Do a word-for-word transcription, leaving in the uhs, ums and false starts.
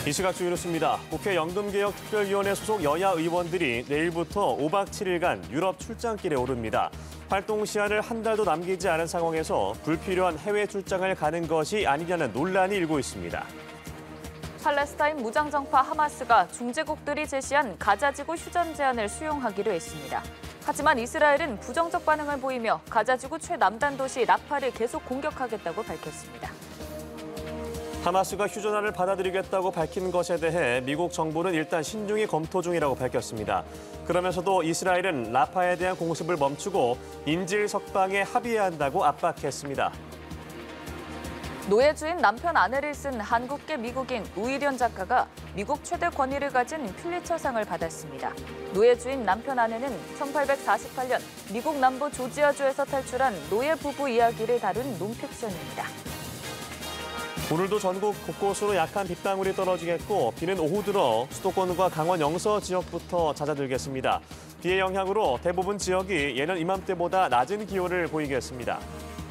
이 시각 주요 뉴스입니다. 국회 연금개혁특별위원회 소속 여야 의원들이 내일부터 오박 칠일간 유럽 출장길에 오릅니다. 활동 시한을 한 달도 남기지 않은 상황에서 불필요한 해외 출장을 가는 것이 아니냐는 논란이 일고 있습니다. 팔레스타인 무장정파 하마스가 중재국들이 제시한 가자지구 휴전 제안을 수용하기로 했습니다. 하지만 이스라엘은 부정적 반응을 보이며 가자지구 최남단 도시 라파를 계속 공격하겠다고 밝혔습니다. 하마스가 휴전안을 받아들이겠다고 밝힌 것에 대해 미국 정부는 일단 신중히 검토 중이라고 밝혔습니다. 그러면서도 이스라엘은 라파에 대한 공습을 멈추고 인질 석방에 합의해야 한다고 압박했습니다. 노예주인 남편 아내를 쓴 한국계 미국인 우일현 작가가 미국 최대 권위를 가진 퓰리처상을 받았습니다. 노예주인 남편 아내는 천팔백사십팔 년 미국 남부 조지아주에서 탈출한 노예 부부 이야기를 다룬 논픽션입니다. 오늘도 전국 곳곳으로 약한 빗방울이 떨어지겠고 비는 오후 들어 수도권과 강원 영서 지역부터 잦아들겠습니다. 비의 영향으로 대부분 지역이 예년 이맘때보다 낮은 기온을 보이겠습니다.